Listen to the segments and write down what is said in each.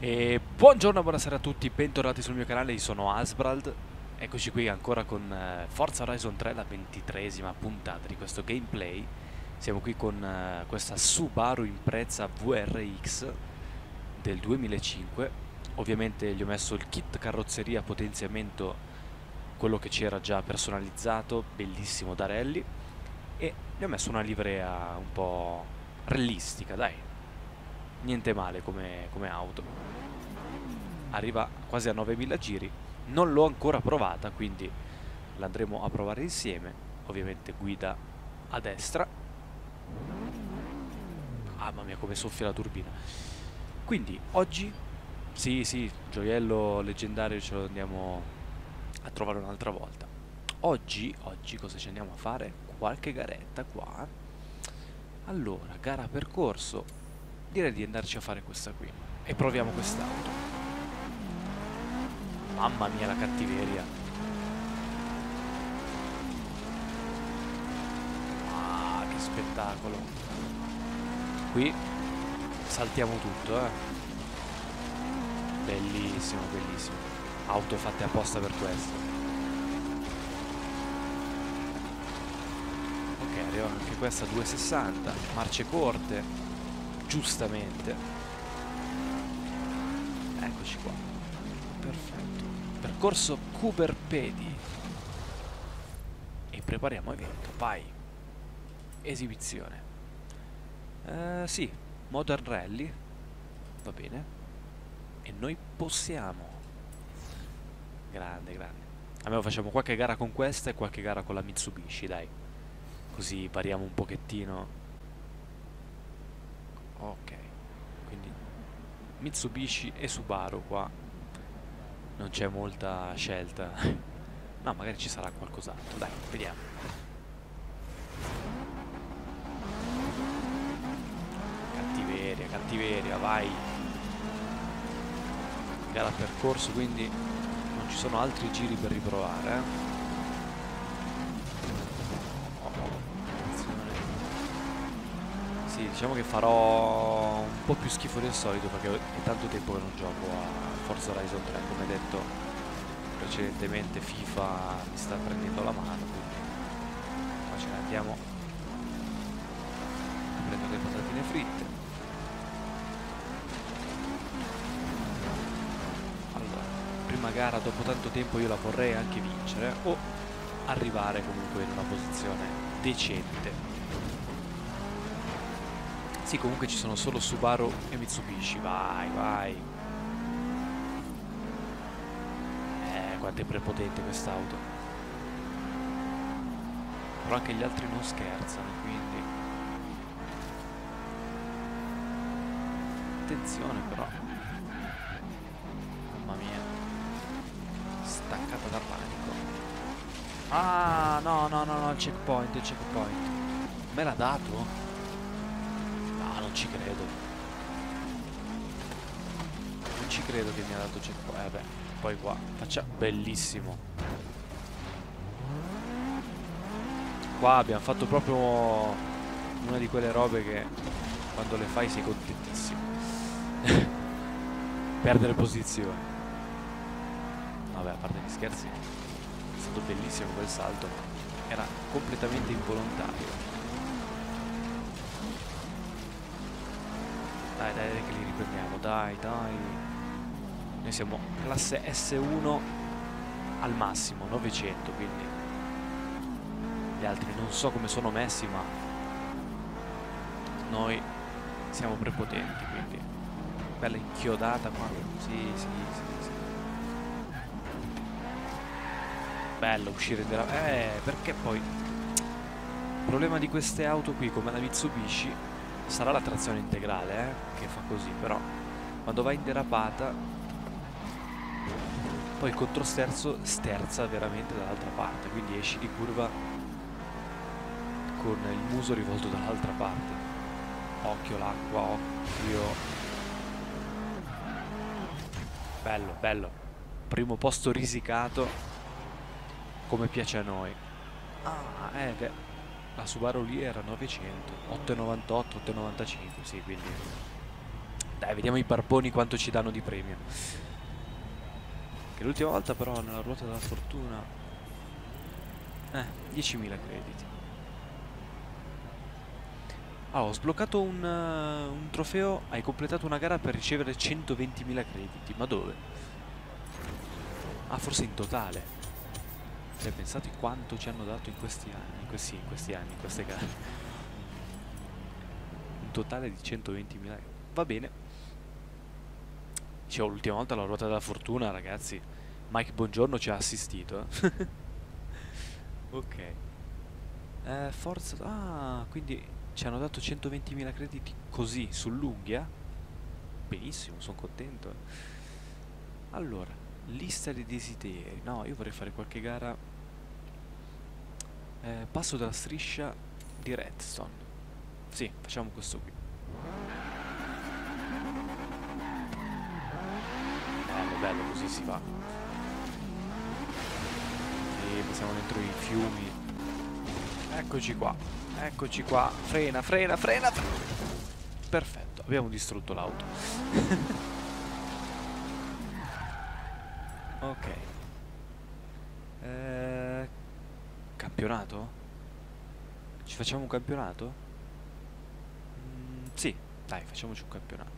E buongiorno, buonasera a tutti, bentornati sul mio canale, io sono Asbrald. Eccoci qui ancora con Forza Horizon 3, la 23esima puntata di questo gameplay. Siamo qui con questa Subaru Impreza VRX del 2005. Ovviamente gli ho messo il kit carrozzeria potenziamento, quello che c'era già personalizzato, bellissimo da rally. E gli ho messo una livrea un po' realistica, dai. Niente male come auto. Arriva quasi a 9000 giri, non l'ho ancora provata, quindi l'andremo a provare insieme. Ovviamente guida a destra. Ah, mamma mia, come soffia la turbina. Quindi oggi, sì, gioiello leggendario ce lo andiamo a trovare un'altra volta. Oggi cosa ci andiamo a fare? Qualche garetta qua. Allora, gara percorso, direi di andarci a fare questa qui e proviamo quest'auto. Mamma mia, la cattiveria. Ah, che spettacolo. Qui saltiamo tutto, eh. Bellissimo, bellissimo. Auto fatte apposta per questo. Ok, arriva anche questa 260. Marce corte. Giustamente. Eccoci qua. Perfetto. Percorso Cooperpedi. E prepariamo evento. Vai. Esibizione. Sì, Modern Rally. Va bene. E noi possiamo. Grande, grande. Almeno facciamo qualche gara con questa e qualche gara con la Mitsubishi, dai. Così variamo un pochettino. Ok. Quindi Mitsubishi e Subaru qua. Non c'è molta scelta. No, magari ci sarà qualcos'altro. Dai, vediamo. Cattiveria, cattiveria, vai. Gara a percorso, quindi non ci sono altri giri per riprovare, eh. Attenzione. Sì, diciamo che farò un po' più schifo del solito perché è tanto tempo che non gioco a Forza Horizon 3, come detto precedentemente. FIFA mi sta prendendo la mano, quindi qua ce ne andiamo a prendere le patatine fritte. Allora, prima gara dopo tanto tempo, io la vorrei anche vincere o arrivare comunque in una posizione decente. Sì, comunque ci sono solo Subaru e Mitsubishi. Vai, vai. Quanto è prepotente quest'auto. Però anche gli altri non scherzano, quindi attenzione però. Mamma mia, staccata da panico. Ah, no, il checkpoint, il checkpoint. Me l'ha dato? No, non ci credo. Non ci credo che mi ha dato il checkpoint. Vabbè, poi qua facciamo. Bellissimo. Qua abbiamo fatto proprio una di quelle robe che quando le fai sei contentissimo. Perdere posizione. Vabbè, a parte gli scherzi, è stato bellissimo quel salto, ma era completamente involontario. Dai, che li riprendiamo, dai. Noi siamo classe S1 al massimo, 900, quindi gli altri non so come sono messi, ma noi siamo prepotenti, quindi bella inchiodata qua. Sì. Bello uscire dalla. Perché poi il problema di queste auto qui, come la Mitsubishi, sarà la trazione integrale, che fa così, però quando vai in derapata poi il controsterzo sterza veramente dall'altra parte, quindi esci di curva con il muso rivolto dall'altra parte. Occhio l'acqua, occhio. Bello, bello. Primo posto risicato, come piace a noi. Ah, beh, la Subaru lì era 900, 8,98, 8,95, sì, quindi Dai, vediamo i barboni quanto ci danno di premio. Che l'ultima volta però nella ruota della fortuna 10.000 crediti. Ho sbloccato un trofeo. Hai completato una gara per ricevere 120.000 crediti. Ma dove? Ah, forse in totale. Cioè, pensate quanto ci hanno dato in questi anni. In questi anni, in queste gare. Un totale di 120.000. Va bene. Dicevo, l'ultima volta la ruota della fortuna, ragazzi, Mike Bongiorno ci ha assistito. Ok. Forza. Ah, quindi ci hanno dato 120.000 crediti così, sull'unghia. Benissimo, sono contento. Allora, lista dei desideri. No, io vorrei fare qualche gara. Passo della striscia di Redstone. Sì, facciamo questo qui. Bello, così si va. E passiamo dentro i fiumi. Eccoci qua. Eccoci qua. Frena. Perfetto, abbiamo distrutto l'auto. Ok. Campionato? Ci facciamo un campionato? Sì, dai, facciamoci un campionato.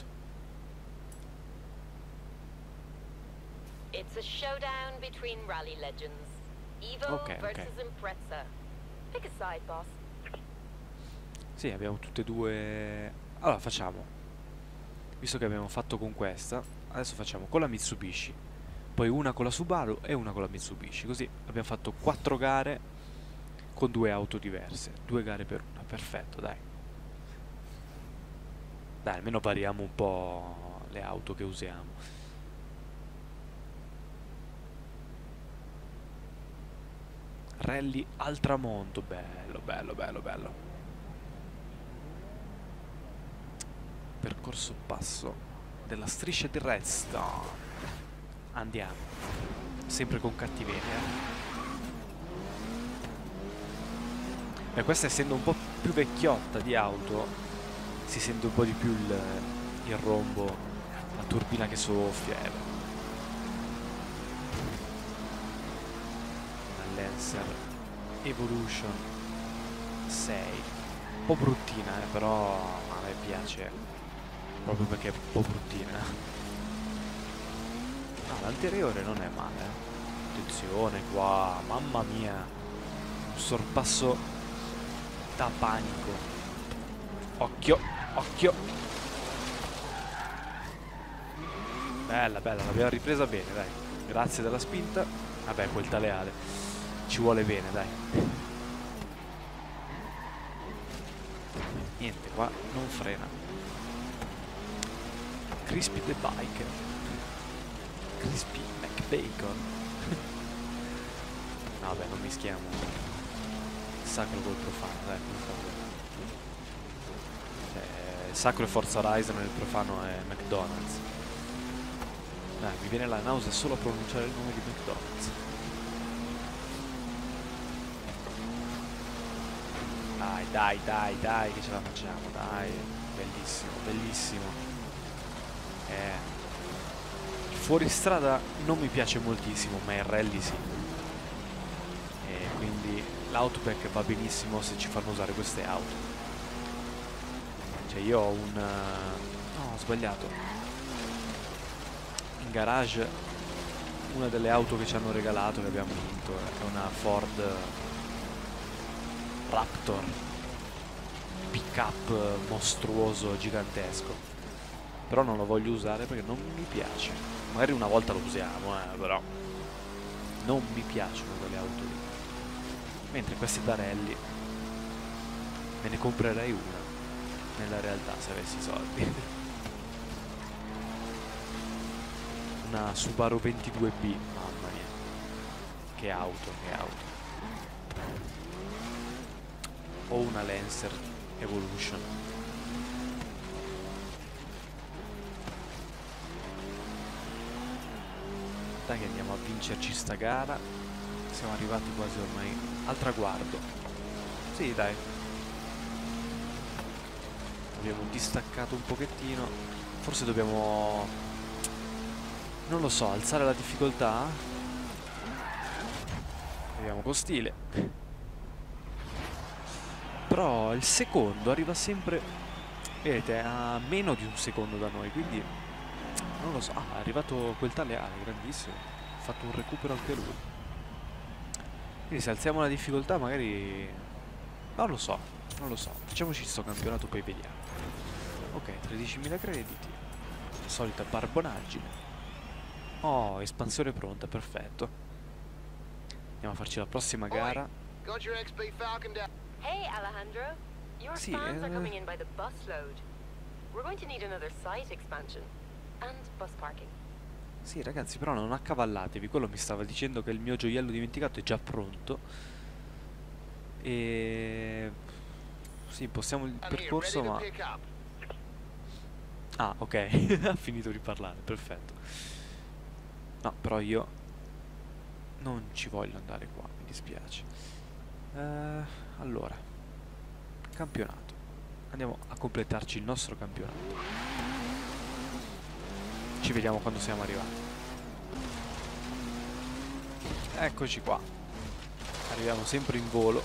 It's a showdown between rally legends. Evo Ok. versus Impreza. Pick a side, boss. Sì, abbiamo tutte e due. Allora facciamo, visto che abbiamo fatto con questa, adesso facciamo con la Mitsubishi, poi una con la Subaru e una con la Mitsubishi. Così abbiamo fatto 4 gare con 2 auto diverse. 2 gare per una. Perfetto, dai. Dai, almeno variamo un po' le auto che usiamo. Rally al tramonto. Bello. Percorso passo della striscia di Redstone. Andiamo. Sempre con cattiveria. E questa, essendo un po' più vecchiotta di auto, si sente un po' di più il rombo, la turbina che soffia. Una Lancer Evolution 6. Un po' bruttina, però a me piace proprio perché è un po' bruttina. No, l'anteriore non è male. Attenzione qua, mamma mia, un sorpasso da panico. Occhio. Bella, l'abbiamo ripresa bene, dai. Grazie della spinta. Vabbè, quel taleale ci vuole bene, dai. Niente, qua non frena. Crispy the Bike. Crispy McBacon. No, vabbè, non mischiamo sacro col profano, dai, per favore. Il sacro è Forza Horizon e il profano è McDonald's. Dai, mi viene la nausea solo a pronunciare il nome di McDonald's. Dai, che ce la facciamo, dai. Bellissimo. Il fuoristrada non mi piace moltissimo, ma il rally sì. E quindi l'Outback va benissimo se ci fanno usare queste auto. Cioè io ho un... no, ho sbagliato. In garage una delle auto che ci hanno regalato, che abbiamo vinto, è una Ford Raptor, pick up mostruoso, gigantesco. Però non lo voglio usare perché non mi piace. Magari una volta lo usiamo, però non mi piacciono quelle auto lì. Mentre questi da rally me ne comprerei una, nella realtà, se avessi i soldi. Una Subaru 22B, mamma mia. Che auto. O una Lancer Evolution. Dai che andiamo a vincerci sta gara. Siamo arrivati quasi ormai al traguardo. Sì, dai. Abbiamo distaccato un pochettino. Forse dobbiamo, non lo so, alzare la difficoltà. Vediamo con stile. Però il secondo arriva sempre, vedete, a meno di un secondo da noi, quindi non lo so. Ah, è arrivato quel tale Ale, grandissimo. Ha fatto un recupero anche lui. Quindi se alziamo la difficoltà magari, non lo so, non lo so. Facciamoci sto campionato, poi vediamo. Ok, 13.000 crediti. Solita barbonaggine. Oh, espansione pronta, perfetto. Andiamo a farci la prossima gara. Got your XP Falcon down. Hey, Alejandro. Your Sì, fans are coming in by the busload. We're going to need another site expansion. And bus parking. Sì, ragazzi, però non accavallatevi. Quello mi stava dicendo che il mio gioiello dimenticato è già pronto. E... sì, possiamo il I'm here, percorso, ready to ma... pick up. Ah, ok. Ha finito di parlare, perfetto. No, però io non ci voglio andare qua, mi dispiace. Allora, campionato. Andiamo a completarci il nostro campionato. Ci vediamo quando siamo arrivati. Eccoci qua. Arriviamo sempre in volo.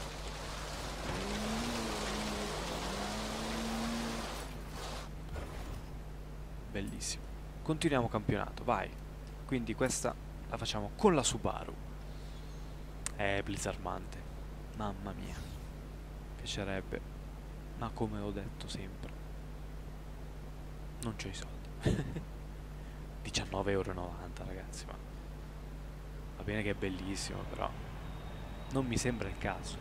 Bellissimo. Continuiamo campionato, vai. Quindi questa la facciamo con la Subaru. Blizzarmante. Mamma mia. Piacerebbe. Ma come ho detto sempre, non c'ho i soldi. 19,90 € ragazzi, ma va bene che è bellissimo, però non mi sembra il caso.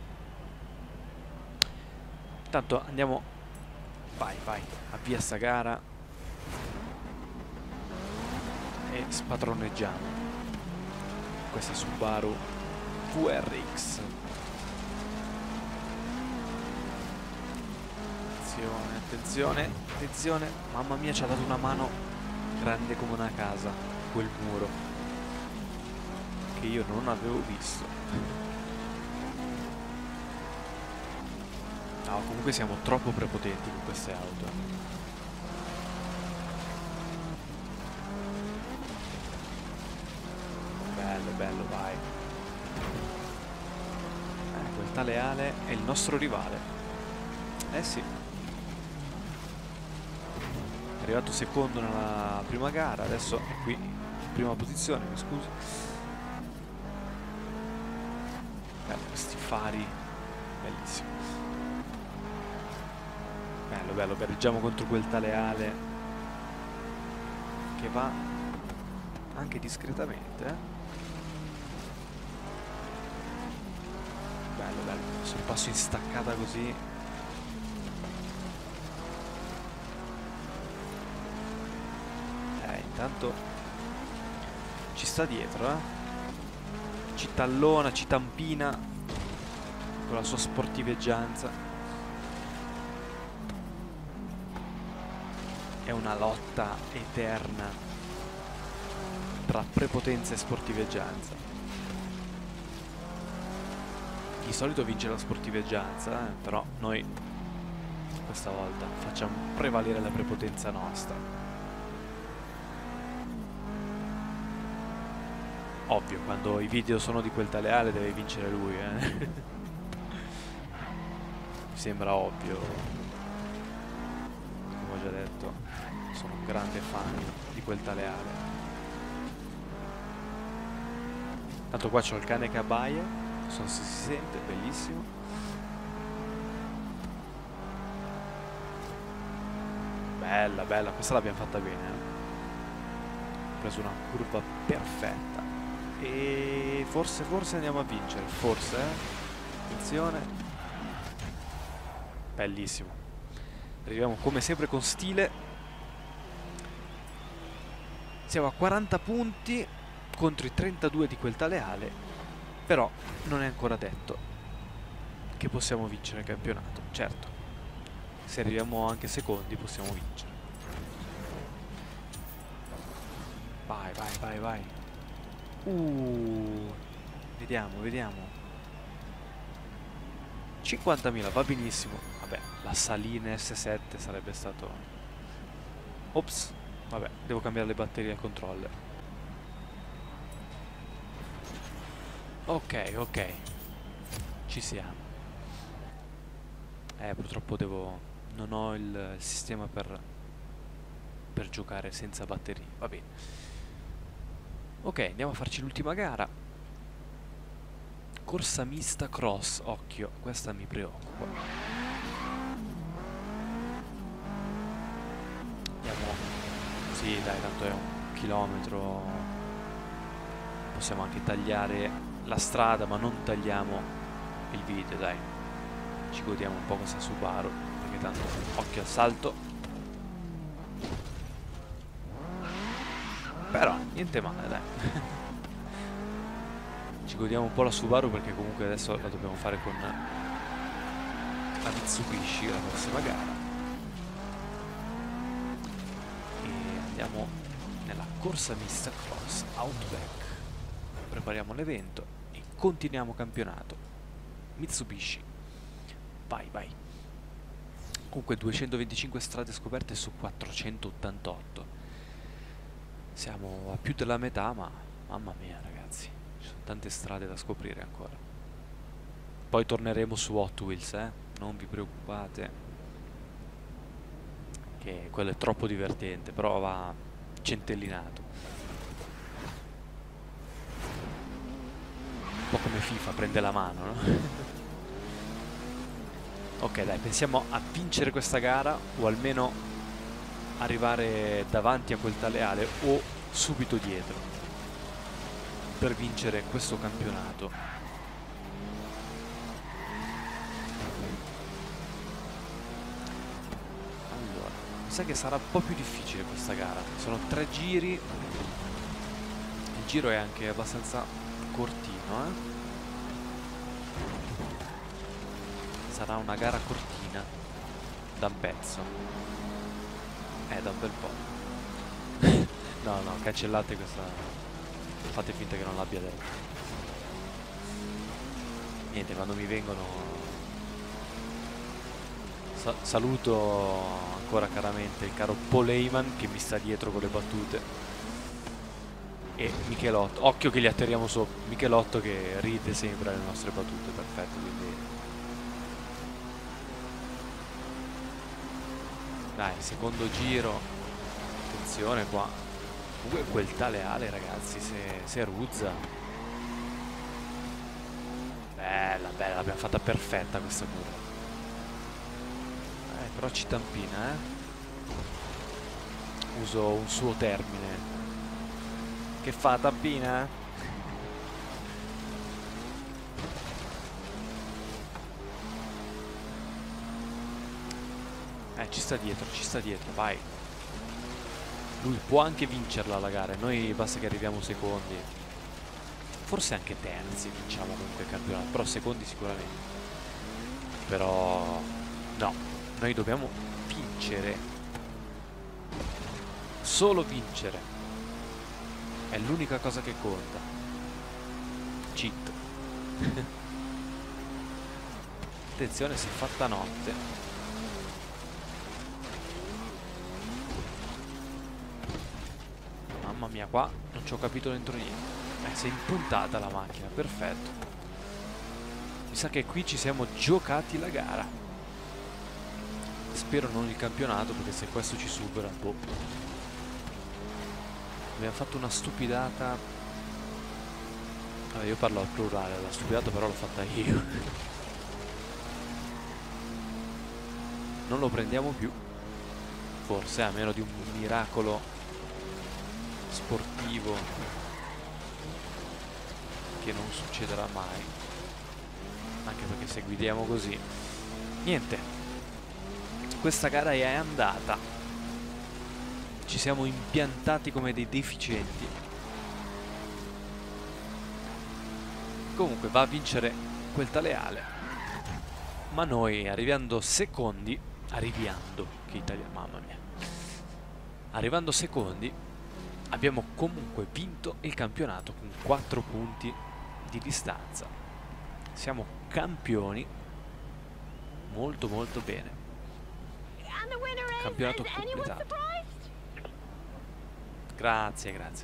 Intanto andiamo. Vai, vai, avvia sta gara e spadroneggiamo questa Subaru VRX. Attenzione, attenzione, attenzione. Mamma mia, ci ha dato una mano grande come una casa quel muro che io non avevo visto. No, comunque siamo troppo prepotenti con queste auto. Bello, bello, vai. Quel tale Ale è il nostro rivale. Eh sì. È arrivato secondo nella prima gara, adesso è qui in prima posizione, mi scusi. Questi fari, bellissimo. Bello, bello, gareggiamo contro quel tale Ale che va anche discretamente, Bello, bello, sorpasso in staccata così. Intanto ci sta dietro, ci tallona, ci tampina con la sua sportiveggianza. È una lotta eterna tra prepotenza e sportiveggianza. Di solito vince la sportiveggianza, però noi questa volta facciamo prevalere la prepotenza nostra. Ovvio, quando i video sono di quel tale Ale deve vincere lui, Mi sembra ovvio. Come ho già detto, sono un grande fan di quel tale Ale. Tanto qua c'ho il cane che abbaia, non so se si sente, bellissimo. Bella, bella, questa l'abbiamo fatta bene, Ho preso una curva perfetta. E forse andiamo a vincere, forse, Attenzione. Bellissimo. Arriviamo come sempre con stile. Siamo a 40 punti contro i 32 di quel tale Ale, però non è ancora detto che possiamo vincere il campionato. Certo, se arriviamo anche secondi possiamo vincere. Vai, vai, vai, vai. Vediamo, vediamo. 50.000, va benissimo. Vabbè, la salina S7 sarebbe stato... Ops, Vabbè, devo cambiare le batterie al controller. Ok, ok. Ci siamo. Purtroppo non ho il sistema per giocare senza batterie. Va bene. Ok, andiamo a farci l'ultima gara. Corsa mista cross. Occhio, questa mi preoccupa. Andiamo. Sì, dai, tanto è 1 chilometro. Possiamo anche tagliare la strada, ma non tagliamo il video, dai. Ci godiamo un po' questa Subaru, perché tanto occhio al salto. Però niente male, dai. Ci godiamo un po' la Subaru, perché comunque adesso la dobbiamo fare con la Mitsubishi la prossima gara. E andiamo nella corsa mista cross Outback. Prepariamo l'evento e continuiamo campionato. Mitsubishi. Vai, vai. Comunque 225 strade scoperte su 488. Siamo a più della metà, ma mamma mia ragazzi, ci sono tante strade da scoprire ancora. Poi torneremo su Hot Wheels, non vi preoccupate, che quello è troppo divertente, però va centellinato. Un po' come FIFA, prende la mano, no? Ok, dai, pensiamo a vincere questa gara, o almeno arrivare davanti a quel taleale o subito dietro, per vincere questo campionato. Allora, mi sa che sarà un po' più difficile questa gara. Sono 3 giri. Il giro è anche abbastanza cortino, Sarà una gara cortina, da un pezzo. Da un bel po'. No, no, cancellate questa. Fate finta che non l'abbia detto. Niente, quando mi vengono... saluto ancora caramente il caro Paul Heyman, che mi sta dietro con le battute. E Michelotto. Occhio che li atterriamo sopra. Michelotto che ride sempre alle nostre battute. Perfetto, quindi... Dai, secondo giro. Attenzione qua. Comunque quel taleale, ragazzi, se ruzza. Bella, bella, l'abbiamo fatta perfetta questa curva. Però ci tampina, Uso un suo termine. Che fa, tampina? Ci sta dietro, vai. Lui può anche vincerla la gara, noi basta che arriviamo secondi. Forse anche terzi vinciamo comunque il campionato, però secondi sicuramente. Però no, noi dobbiamo vincere. Solo vincere. È l'unica cosa che conta. Cheat. Attenzione, si è fatta notte. Mamma mia, qua non ci ho capito dentro niente. Si è impuntata la macchina, perfetto. Mi sa che qui ci siamo giocati la gara. Spero non il campionato, perché se questo ci supera, boh. Abbiamo fatto una stupidata. Vabbè, io parlo al plurale, la stupidata però l'ho fatta io. Non lo prendiamo più. Forse, a meno di un miracolo sportivo che non succederà mai, anche perché se guidiamo così. Niente, questa gara è andata, ci siamo impiantati come dei deficienti. Comunque va a vincere quel taleale, ma noi arrivando secondi, arrivando secondi abbiamo comunque vinto il campionato con 4 punti di distanza. Siamo campioni. Molto molto bene. Campionato completato. Grazie, grazie.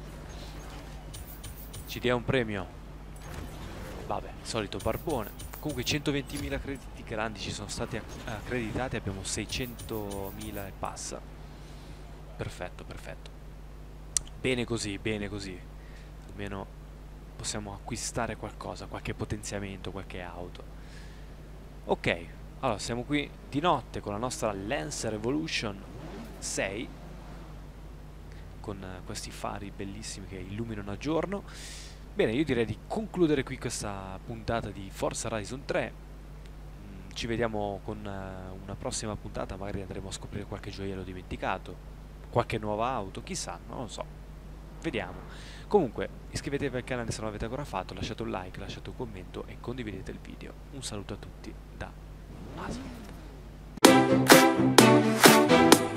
Ci dia un premio. Vabbè, solito barbone. Comunque 120.000 crediti grandi ci sono stati accreditati, abbiamo 600.000 e passa. Perfetto, perfetto. Bene così, bene così. Almeno possiamo acquistare qualcosa, qualche potenziamento, qualche auto. Ok, allora siamo qui di notte con la nostra Lancer Evolution 6, con questi fari bellissimi che illuminano a giorno. Bene, io direi di concludere qui questa puntata di Forza Horizon 3. Ci vediamo con una prossima puntata, magari andremo a scoprire qualche gioiello dimenticato, qualche nuova auto, chissà, non lo so. Vediamo. Comunque, iscrivetevi al canale se non l'avete ancora fatto, lasciate un like, lasciate un commento e condividete il video. Un saluto a tutti da Asmund.